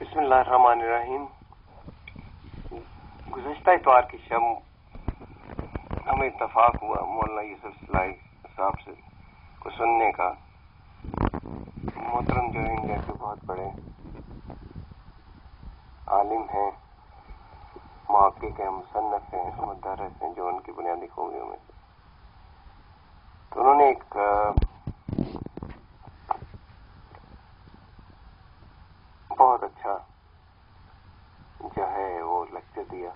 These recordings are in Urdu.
بسم اللہ الرحمن الرحیم۔ گزشتہ اتوار کی شب ہمیں اتفاق ہوا مولانا یوسف صلاحی صاحب سے کو سننے کا۔ محترم جو انڈیا کے بہت بڑے عالم ہیں، محقق ہیں، مصنف ہیں، مدرس ہیں، جو ان کی بنیادی خوبیوں میں سے، تو انہوں نے ایک بہت اچھا جو ہے وہ لیکچر دیا۔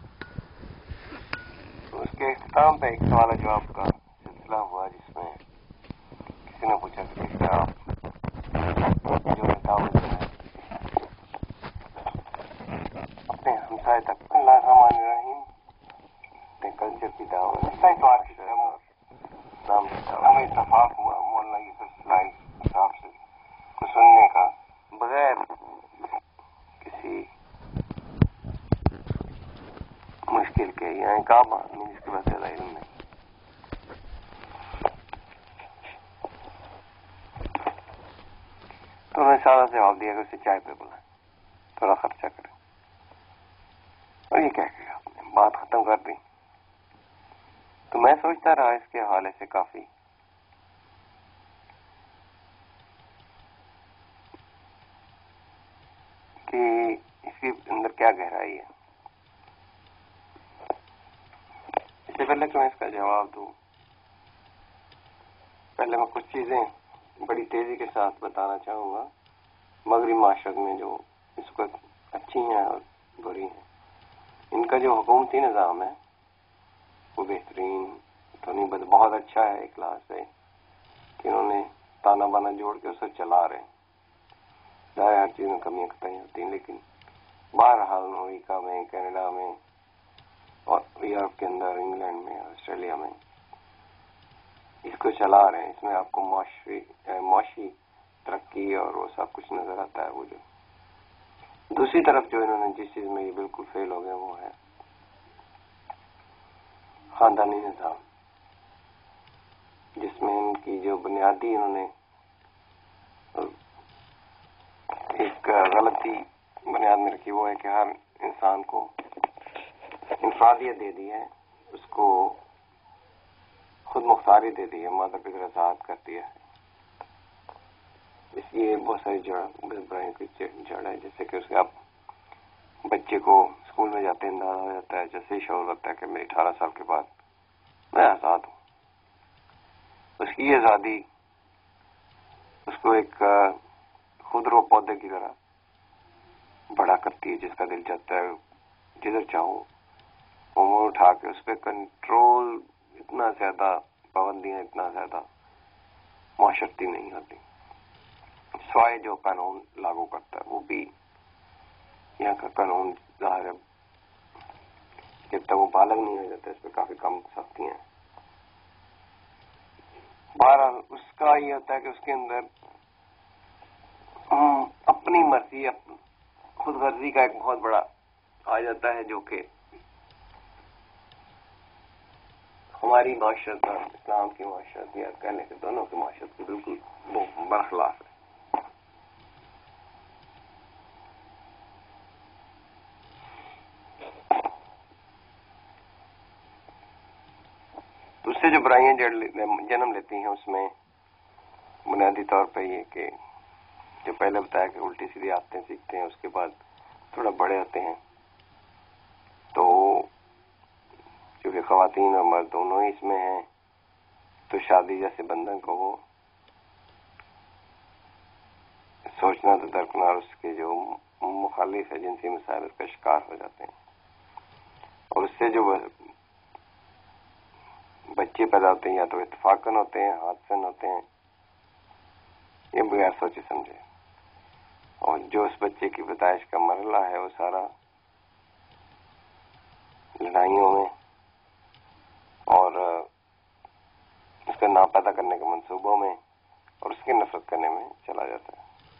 تو اس کے اختتام پہ ایک سوال جواب کا سلسلہ ہوا، جس میں کسی نے پوچھا کہ کس طرح آپ جو دعوت ہے اپنے ہمسائے تک۔ اللہ الرحمن الرحیم۔ کلچر کی دعوت نام ہمیں اتفاق ہوا مولانا یوسف صلاحی صاحب سے کو سننے کا، بغیر کسی مشکل کے، یا ایک عام آدمی جس کے پاس زیادہ علم نہیں۔ تو انہوں نے سادہ جواب دیا کہ اسے چائے پہ بلائیں، تھوڑا خرچہ کریں، اور یہ کہہ کے آپ نے بات ختم کر دی۔ تو میں سوچتا رہا اس کے حوالے سے کافی کہ اس کے اندر کیا گہرائی ہے۔ اس سے پہلے کہ میں اس کا جواب دوں، پہلے میں کچھ چیزیں بڑی تیزی کے ساتھ بتانا چاہوں گا مغربی معاشرت میں جو اس وقت اچھی ہیں اور بری ہیں۔ ان کا جو حکومتی نظام ہے وہ بہترین تو نہیں، بہت اچھا ہے ایک لحاظ سے کہ انہوں نے تانا بانا جوڑ کے اسے چلا رہے ہیں۔ ظاہر ہر چیز میں کمیاں کتائی ہوتی ہیں، لیکن بہرحال امریکہ میں، کینیڈا میں، اور یورپ کے اندر، انگلینڈ میں، آسٹریلیا میں اس کو چلا رہے ہیں۔ اس میں آپ کو معاشی ترقی اور وہ سب کچھ نظر آتا ہے۔ وہ جو دوسری طرف جو انہوں نے جس چیز میں یہ بالکل فیل ہو گئے وہ ہے خاندانی نظام، جس میں ان کی جو بنیادی انہوں نے ایک غلطی بنیاد میں رکھی، وہ ہے کہ ہر انسان کو انفرادیت دے دی ہے، اس کو خود مختاری دے دی ہے، مادر پدر آزاد کر دیا ہے۔ اس لیے بہت ساری برائیوں کی جڑ ہے، جیسے کہ اس کے آپ بچے کو اسکول میں جاتے اندازہ ہو جاتا ہے، جیسے ہی شعور لگتا ہے کہ میری 18 سال کے بعد میں آزاد ہوں، اس کی یہ آزادی اس کو ایک خودرو پودے کی طرح بڑا کرتی ہے، جس کا دل چاہتا ہے جدھر چاہو امور اٹھا کے اس پہ کنٹرول، اتنا زیادہ پابندیاں، اتنا زیادہ معاشرتی نہیں ہوتی، سوائے جو قانون لاگو کرتا ہے وہ بھی یہاں کا قانون ظاہر ہے جب تک وہ بالغ نہیں ہو جاتا اس پہ کافی کم سختیاں ہیں۔ بہرحال اس کا یہ ہوتا ہے کہ اس کے اندر اپنی مرضی، خود غرضی کا ایک بہت بڑا آ جاتا ہے، جو کہ ہماری معاشرت اور اسلام کی معاشرت، یا کہنے کے دونوں کی معاشرت کی بالکل برخلاف ہے۔ تو اس سے جو برائیاں جنم لیتی ہیں، اس میں بنیادی طور پہ یہ کہ جو پہلے بتایا کہ الٹی سیدھی عادتیں سیکھتے ہیں، اس کے بعد تھوڑا بڑے ہوتے ہیں تو چونکہ خواتین اور مرد دونوں ہی اس میں ہیں، تو شادی جیسے بندھن کو وہ سوچنا تو درکنار، اس کے جو مخالف ہے جنسی مسائل اس کا شکار ہو جاتے ہیں، اور اس سے جو بچے پیدا ہوتے ہیں یا تو اتفاقاً ہوتے ہیں، حادثاً ہوتے ہیں، یہ بغیر سوچے سمجھے، اور جو اس بچے کی پیدائش کا مرحلہ ہے وہ سارا لڑائیوں میں اور اس کا نام پیدا کرنے کے منصوبوں میں اور اس کی نفرت کرنے میں چلا جاتا ہے۔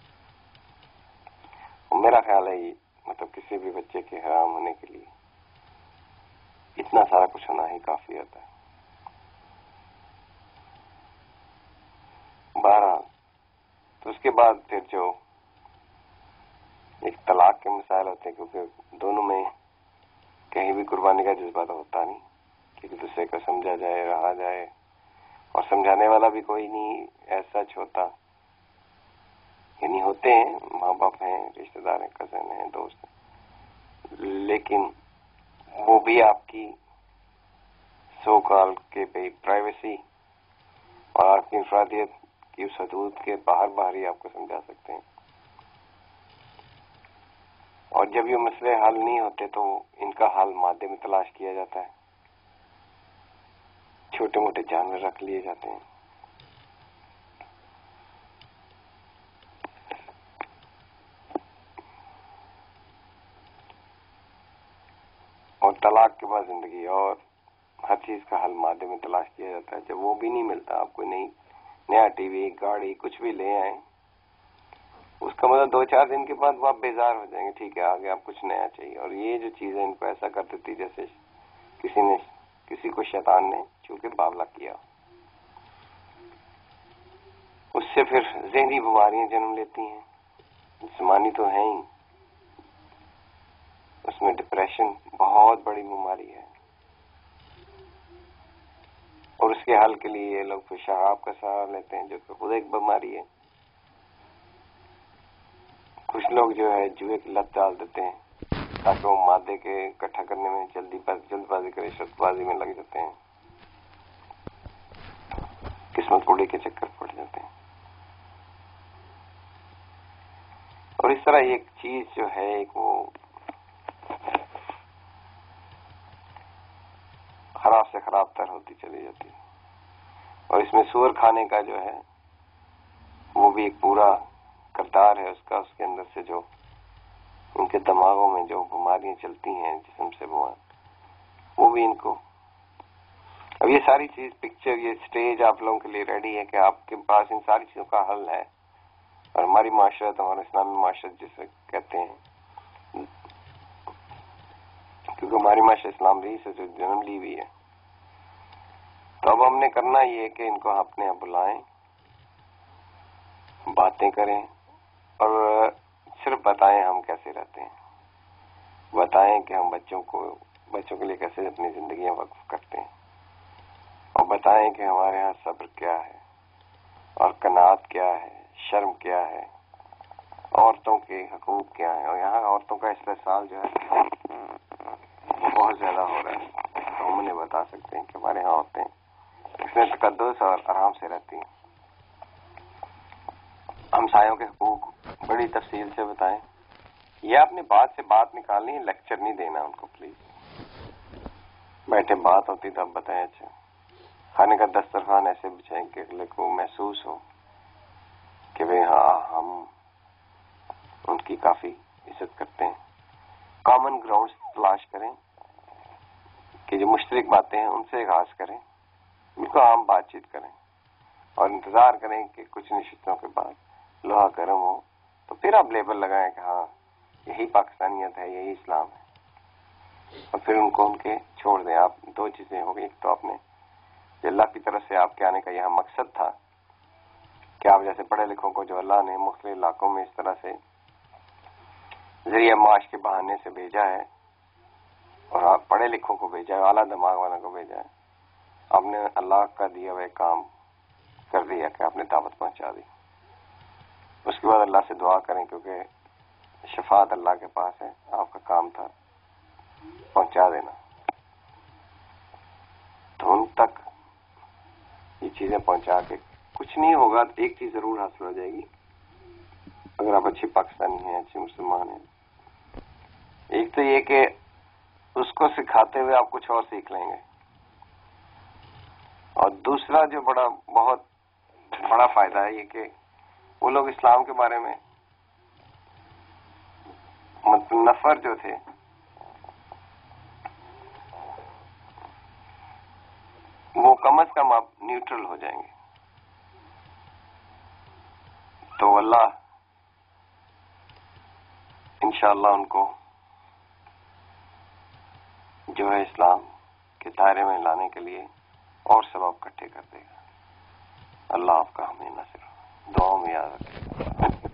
اور میرا خیال ہے یہ مطلب کسی بھی بچے کے حرام ہونے کے لیے اتنا سارا کچھ ہونا ہی کافی ہوتا ہے۔ بہرحال تو اس کے بعد پھر جو ایک طلاق کے مسائل ہوتے ہیں، کیونکہ دونوں میں کہیں بھی قربانی کا جذبہ تو ہوتا نہیں کہ ایک دوسرے کو سمجھا جائے، رہا جائے، اور سمجھانے والا بھی کوئی نہیں ایسا ہوتا، یعنی ہوتے ہیں، ماں باپ ہیں، رشتہ دار ہیں، کزن ہیں، دوست ہیں، لیکن وہ بھی آپ کی سو کال کے پرائیویسی اور آپ کی انفرادیت کی اس حدود کے باہر ہی آپ کو سمجھا سکتے ہیں. اور جب یہ مسئلے حل نہیں ہوتے تو ان کا حل مادے میں تلاش کیا جاتا ہے، چھوٹے موٹے جانور رکھ لیے جاتے ہیں. اور طلاق کے بعد زندگی اور ہر چیز کا حل مادے میں تلاش کیا جاتا ہے. جب وہ بھی نہیں ملتا، آپ کو نیا ٹی وی، گاڑی، کچھ بھی لے آئیں، اس کا مطلب 2-4 دن کے بعد وہ آپ بیزار ہو جائیں گے، ٹھیک ہے آگے آپ کچھ نیا چاہیے. اور یہ جو چیزیں ان کو ایسا کر دیتی جیسے کسی کو شیطان نے چونکہ باولا کیا. اس سے پھر ذہنی بیماریاں جنم لیتی ہیں، جسمانی تو ہیں ہی، اس میں ڈپریشن بہت بڑی بیماری ہے. اور اس کے حل کے لیے یہ لوگ پھر شراب کا سہارا لیتے ہیں جو کہ خود ایک بیماری ہے. کچھ لوگ جو ہے جوئے کی لت ڈال دیتے ہیں تاکہ وہ مادے کے اکٹھا کرنے میں جلد بازی کرے، شرط بازی میں لگ جاتے ہیں، قسمت پوڑی کے چکر پڑ جاتے ہیں. اور اس طرح ایک چیز جو ہے ایک وہ خراب سے خراب تر ہوتی چلی جاتی ہے. اور اس میں سور کھانے کا جو ہے وہ بھی ایک پورا کردار ہے اس کا. اس کے اندر سے جو ان کے دماغوں میں جو بیماریاں چلتی ہیں جسم سے وہ بھی ان کو. اب یہ ساری چیز پکچر، یہ سٹیج آپ لوگوں کے لیے ریڈی ہے کہ آپ کے پاس ان ساری چیزوں کا حل ہے. اور ہماری معاشرت، ہمارا اسلامی معاشرت جسے کہتے ہیں، کیونکہ ہماری معاشرت اسلام بھی سے جو جنم لی ہوئی ہے، تو اب ہم نے کرنا یہ ہے کہ ان کو اپنے یہاں بلائیں، باتیں کریں، اور صرف بتائیں ہم کیسے رہتے ہیں، بتائیں کہ ہم بچوں کے لیے کیسے اپنی زندگیاں وقف کرتے ہیں، اور بتائیں کہ ہمارے ہاں صبر کیا ہے اور قناعت کیا ہے، شرم کیا ہے، عورتوں کے حقوق کیا ہیں. اور یہاں عورتوں کا استحصال جو ہے وہ بہت زیادہ ہو رہا ہے. ہم انہیں بتا سکتے ہیں کہ ہمارے ہاں عورتیں اس میں تقدس اور آرام سے رہتی ہیں. ہمسایوں کے حقوق بڑی تفصیل سے بتائیں. یہ اپنی بات سے بات نکالنی ہے، لیکچر نہیں دینا ان کو پلیز. بیٹھے بات ہوتی تو اب بتائیں. اچھا کھانے کا دسترخوان ایسے بچھائیں کہ اگلے کو محسوس ہو کہ بھئی ہاں ہم ان کی کافی عزت کرتے ہیں. کامن گراؤنڈز تلاش کریں کہ جو مشترک باتیں ہیں ان سے آغاز کریں، ان کو عام بات چیت کریں، اور انتظار کریں کہ کچھ نشستوں کے بعد لوہا گرم ہو تو پھر آپ لیبل لگائیں کہ ہاں یہی پاکستانیت ہے، یہی اسلام ہے. اور پھر ان کو ان کے چھوڑ دیں. آپ دو چیزیں ہو گئی، ایک تو آپ نے اللہ کی طرف سے آپ کے آنے کا یہاں مقصد تھا کہ آپ جیسے پڑھے لکھوں کو جو اللہ نے مختلف علاقوں میں اس طرح سے ذریعہ معاش کے بہانے سے بھیجا ہے، اور آپ پڑھے لکھوں کو بھیجا ہے، اعلیٰ دماغ والوں کو بھیجا ہے، آپ نے اللہ کا دیا ہوا کام کر دیا کہ آپ نے دعوت پہنچا دی. اس کے بعد اللہ سے دعا کریں کیونکہ شفاعت اللہ کے پاس ہے. آپ کا کام تھا پہنچا دینا. تو ان تک یہ چیزیں پہنچا کے کچھ نہیں ہوگا تو ایک چیز ضرور حاصل ہو جائے گی اگر آپ اچھے پاکستانی ہیں، اچھے مسلمان ہیں. ایک تو یہ کہ اس کو سکھاتے ہوئے آپ کچھ اور سیکھ لیں گے، اور دوسرا جو بہت بڑا فائدہ ہے یہ کہ وہ لوگ اسلام کے بارے میں نفر جو تھے وہ کم از کم آپ نیوٹرل ہو جائیں گے. تو اللہ انشاءاللہ ان کو جو ہے اسلام کے دائرے میں لانے کے لیے اور سبب اکٹھے کر دے گا. اللہ آپ کا ہمیں نصر دعاؤں میں یاد رکھے.